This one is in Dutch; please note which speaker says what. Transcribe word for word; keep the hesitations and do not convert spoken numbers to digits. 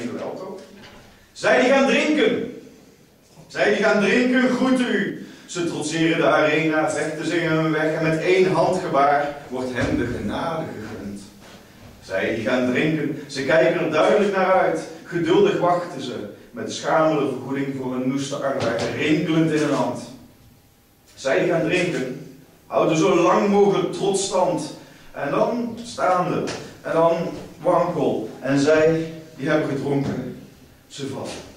Speaker 1: denken wel toch? Zij die gaan drinken. Zij die gaan drinken, groeten u. Ze trotseren de arena, vechten zingen hun weg en met één handgebaar wordt hen de genade gegund. Zij die gaan drinken, ze kijken er duidelijk naar uit. Geduldig wachten ze, met schamele vergoeding voor een noeste arbeid, rinkelend in hun hand. Zij die gaan drinken, houden zo lang mogelijk trots stand. En dan staande, en dan wankel. En zij die hebben gedronken, ze vallen.